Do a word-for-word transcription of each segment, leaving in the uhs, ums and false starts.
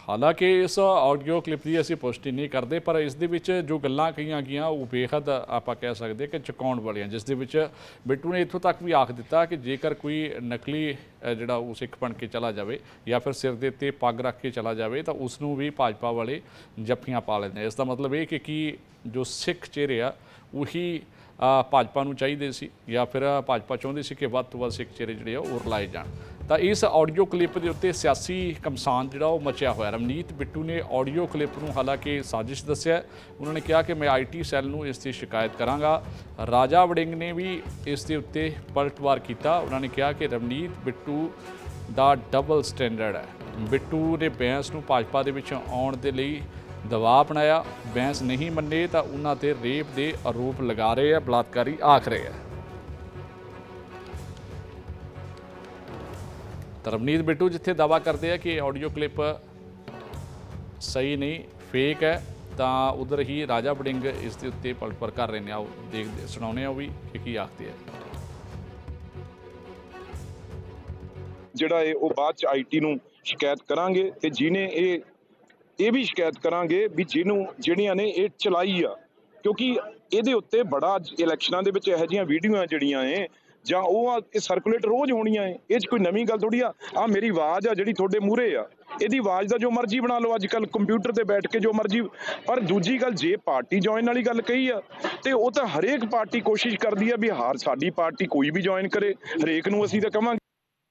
हालांकि इस audio clip की असीं पुष्टि नहीं करते, पर इस दे विच जो गल्लां कहीआं गईआं वो बेहद आपां कह सकते कि चुकाउण वालियां, जिस दे विच बिट्टू ने इत्थों तक भी आख दिता कि जेकर कोई नकली जिहड़ा वो सिख बन के चला जाए या फिर सिर दे उत्ते पग रख के चला जाए तो उसनूं भी भाजपा वाले जफ्फियां पा लैंदे। इसका मतलब ये कि, कि जो सिख चेहरे आ उही भाजपा नूं चाहीदे सी या फिर भाजपा चाहुंदी सी कि वध तों वध सिख चेहरे जिहड़े आ वो रलाए जाण। तो इस ऑडियो क्लिप के उत्ते सियासी घमसान जिहड़ा वो मचिया होया। रवनीत बिट्टू ने ऑडियो क्लिप नूं हालांकि साजिश दस्सिया। उन्होंने कहा कि मैं आई टी सैल नूं इसकी शिकायत करांगा। राजा वड़िंग ने भी इस दे उत्ते पलटवार किया। उन्होंने कहा कि रवनीत बिट्टू दा डबल स्टैंडर्ड है। बिट्टू ने बैंस नूं भाजपा दे विच आउण दे लई दबाव बनाया। बैंस नहीं मन्ने तो उन्हां ते रेप के आरोप लगा रहे हैं, बलात्कारी आख रहे हैं। तो रवनीत बिट्टू जिथे दावा करते हैं कि ऑडियो क्लिप सही नहीं, फेक है, तो उधर ही राजा वड़िंग इसके उत्ते पलटवार कर रहे हैं। आओ देखते सुनाने भी कि की आखते हैं। ਜਿਹੜਾ ਇਹ ਉਹ ਬਾਅਦ ਚ ਆਈਟੀ ਨੂੰ ਸ਼ਿਕਾਇਤ ਕਰਾਂਗੇ ਤੇ ਜਿਹਨੇ ਇਹ ਇਹ ਵੀ ਸ਼ਿਕਾਇਤ ਕਰਾਂਗੇ ਵੀ ਜਿਹਨੂੰ ਜਿਹੜੀਆਂ ਨੇ ਇਹ ਚਲਾਈ ਆ, ਕਿਉਂਕਿ ਇਹਦੇ ਉੱਤੇ ਬੜਾ ਇਲੈਕਸ਼ਨਾਂ ਦੇ ਵਿੱਚ ਇਹੋ ਜਿਹੀਆਂ ਵੀਡੀਓਆਂ ਜਿਹੜੀਆਂ ਏ ਜਾਂ ਉਹ ਇਹ ਸਰਕੂਲੇਟ ਰੋਜ਼ ਹੋਣੀਆਂ ਏ, ਇਹ 'ਚ ਕੋਈ ਨਵੀਂ ਗੱਲ ਥੋੜੀ ਆ। ਆ ਮੇਰੀ ਆਵਾਜ਼ ਆ ਜਿਹੜੀ ਤੁਹਾਡੇ ਮੂਹਰੇ ਆ, ਇਹਦੀ ਆਵਾਜ਼ ਦਾ ਜੋ ਮਰਜ਼ੀ ਬਣਾ ਲਓ ਅੱਜ ਕੱਲ ਕੰਪਿਊਟਰ ਤੇ ਬੈਠ ਕੇ ਜੋ ਮਰਜ਼ੀ। ਪਰ ਦੂਜੀ ਗੱਲ, ਜੇ ਪਾਰਟੀ ਜੁਆਇਨ ਵਾਲੀ ਗੱਲ ਕਹੀ ਆ ਤੇ ਉਹ ਤਾਂ ਹਰੇਕ ਪਾਰਟੀ ਕੋਸ਼ਿਸ਼ ਕਰਦੀ ਆ ਵੀ ਹਾਰ ਸਾਡੀ ਪਾਰਟੀ ਕੋਈ ਵੀ ਜੁਆਇਨ ਕਰੇ, ਹਰੇਕ ਨੂੰ ਅਸੀਂ ਤਾਂ ਕਵਾਂਗੇ।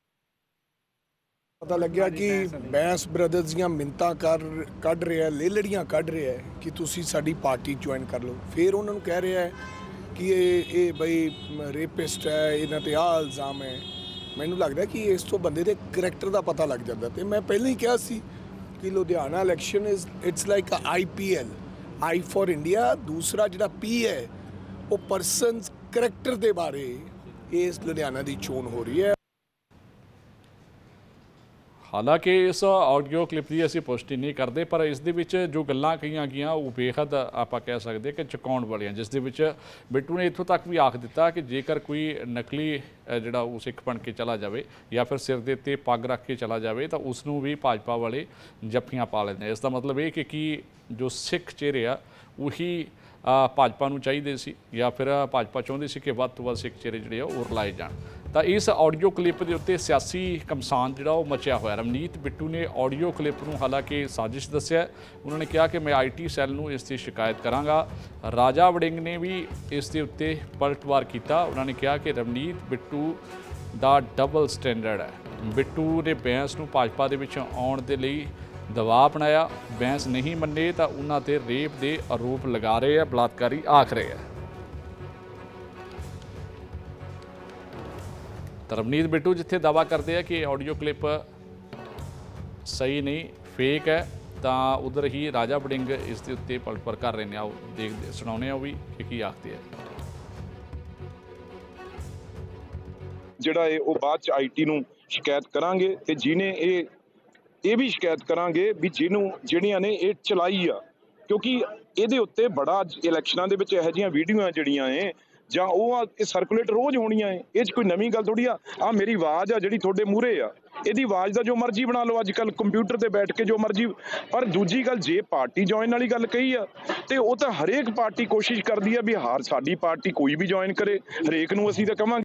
पता लग्या कि बैंस ब्रदर्स ਦੀਆਂ ਮਿੰਤਾਂ ਕਰ ਕੱਢ ਰਿਹਾ, ਲੇਲੜੀਆਂ ਕੱਢ ਰਿਹਾ ਕਿ ਤੁਸੀਂ ਸਾਡੀ ਪਾਰਟੀ ਜੁਆਇਨ ਕਰ ਲਓ। ਫਿਰ ਉਹਨਾਂ ਨੂੰ ਕਹਿ ਰਿਹਾ ਕਿ ਇਹ ਇਹ ਬਈ ਰੇਪਿਸਟ ਹੈ, ਇਹਨਾਂ ਤੇ ਆਹ ਇਲਜ਼ਾਮ ਹੈ। ਮੈਨੂੰ ਲੱਗਦਾ ਕਿ ਇਸ ਤੋਂ ਬੰਦੇ ਦੇ ਕਰੈਕਟਰ ਦਾ ਪਤਾ ਲੱਗ ਜਾਂਦਾ। ਤੇ ਮੈਂ ਪਹਿਲਾਂ ਹੀ ਕਿਹਾ ਸੀ ਕਿ Ludhiana election is it's like a I P L, I for India. ਦੂਸਰਾ ਜਿਹੜਾ ਪੀ ਹੈ ਉਹ ਪਰਸਨਸ ਕਰੈਕਟਰ ਦੇ ਬਾਰੇ ਇਸ ਲੁਧਿਆਣਾ ਦੀ ਚੋਣ ਹੋ ਰਹੀ ਹੈ। हालांकि इस ऑडियो क्लिप की असीं पुष्टि नहीं करते, पर इस दे विच जो गल्लां कहीआं गईआं वो बेहद आपां कह सकते कि चुकाउण वालियां, जिस दे विच बिट्टू ने इत्थों तक भी आख दिता कि जेकर कोई नकली जिहड़ा वो सिख बन के चला जाए या फिर सिर दे उत्ते पग रख के चला जाए तो उसनूं भी भाजपा वाले जफ्फियां पा लैंदे। इसका मतलब ये कि, कि जो सिख चेहरे आ उही भाजपा नूं चाहीदे सी या फिर भाजपा चाहुंदी सी कि वध तों वध सिख चेहरे जिहड़े आ वो रलाए जाण। तो इस ऑडियो क्लिप के उत्ते सियासी घमसान जिहड़ा वो मचिया होया। रवनीत बिट्टू ने ऑडियो क्लिप नूं हालांकि साजिश दस्सिया। उन्होंने कहा कि मैं आई टी सैल नूं इसकी शिकायत करांगा। राजा वड़िंग ने भी इसके उत्ते पलटवार किया। उन्होंने कहा कि रवनीत बिट्टू दा डबल स्टैंडर्ड है। बिट्टू ने बैंस नूं भाजपा दे विच आउण दे लई दबाव बनाया। बैंस नहीं मन्ने तो उन्हां ते रेप के आरोप लगा रहे हैं, बलात्कारी आख रहे हैं। तो रवनीत बिट्टू जिथे दावा करते हैं कि ऑडियो क्लिप सही नहीं, फेक है, तो उधर ही राजा वड़िंग इसके उत्ते पलटवार कर रहे हैं। आओ देखते सुनाने भी कि की आखते हैं। ਜਿਹੜਾ ਇਹ ਉਹ ਬਾਅਦ ਚ ਆਈਟੀ ਨੂੰ ਸ਼ਿਕਾਇਤ ਕਰਾਂਗੇ ਤੇ ਜਿਹਨੇ ਇਹ ਇਹ ਵੀ ਸ਼ਿਕਾਇਤ ਕਰਾਂਗੇ ਵੀ ਜਿਹਨੂੰ ਜਿਹੜੀਆਂ ਨੇ ਇਹ ਚਲਾਈ ਆ, ਕਿਉਂਕਿ ਇਹਦੇ ਉੱਤੇ ਬੜਾ ਇਲੈਕਸ਼ਨਾਂ ਦੇ ਵਿੱਚ ਇਹੋ ਜਿਹੀਆਂ ਵੀਡੀਓਆਂ ਜਿਹੜੀਆਂ ਏ ਜਾਂ ਉਹ ਇਹ ਸਰਕੂਲੇਟ ਰੋਜ਼ ਹੋਣੀਆਂ ਏ, ਇਹ 'ਚ ਕੋਈ ਨਵੀਂ ਗੱਲ ਥੋੜੀ ਆ। ਆ ਮੇਰੀ ਆਵਾਜ਼ ਆ ਜਿਹੜੀ ਤੁਹਾਡੇ ਮੂਹਰੇ ਆ, ਇਹਦੀ ਆਵਾਜ਼ ਦਾ ਜੋ ਮਰਜ਼ੀ ਬਣਾ ਲਓ ਅੱਜ ਕੱਲ ਕੰਪਿਊਟਰ ਤੇ ਬੈਠ ਕੇ ਜੋ ਮਰਜ਼ੀ। ਪਰ ਦੂਜੀ ਗੱਲ, ਜੇ ਪਾਰਟੀ ਜੁਆਇਨ ਵਾਲੀ ਗੱਲ ਕਹੀ ਆ ਤੇ ਉਹ ਤਾਂ ਹਰੇਕ ਪਾਰਟੀ ਕੋਸ਼ਿਸ਼ ਕਰਦੀ ਆ ਵੀ ਹਾਰ ਸਾਡੀ ਪਾਰਟੀ ਕੋਈ ਵੀ ਜੁਆਇਨ ਕਰੇ, ਹਰੇਕ ਨੂੰ ਅਸੀਂ ਤਾਂ ਕਵਾਂਗੇ।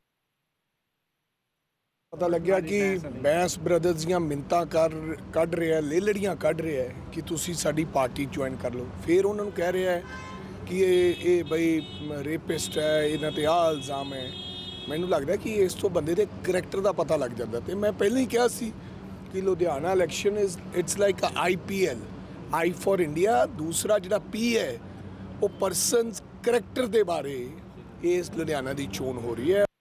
ਪਤਾ ਲੱਗਿਆ ਕਿ ਬੈਂਸ ਬ੍ਰਦਰਸ ਦੀਆਂ ਮਿੰਤਾਂ ਕਰ ਕੱਢ ਰਿਹਾ, ਲੇਲੜੀਆਂ ਕੱਢ ਰਿਹਾ ਕਿ ਤੁਸੀਂ ਸਾਡੀ ਪਾਰਟੀ ਜੁਆਇਨ ਕਰ ਲਓ। ਫਿਰ ਉਹਨਾਂ ਨੂੰ ਕਹਿ ਰਿਹਾ ਕਿ ਇਹ ਇਹ ਬਈ ਰੇਪਿਸਟ ਹੈ, ਇਹਨਾਂ ਤੇ ਆਹ ਇਲਜ਼ਾਮ ਹੈ। ਮੈਨੂੰ ਲੱਗਦਾ ਕਿ ਇਸ ਤੋਂ ਬੰਦੇ ਦੇ ਕਰੈਕਟਰ ਦਾ ਪਤਾ ਲੱਗ ਜਾਂਦਾ। ਤੇ ਮੈਂ ਪਹਿਲਾਂ ਹੀ ਕਿਹਾ ਸੀ ਕਿ Ludhiana election is it's like a I P L, I for India. ਦੂਸਰਾ ਜਿਹੜਾ ਪੀ ਹੈ ਉਹ ਪਰਸਨਸ ਕਰੈਕਟਰ ਦੇ ਬਾਰੇ ਇਸ ਲੁਧਿਆਣਾ ਦੀ ਚੋਣ ਹੋ ਰਹੀ ਹੈ।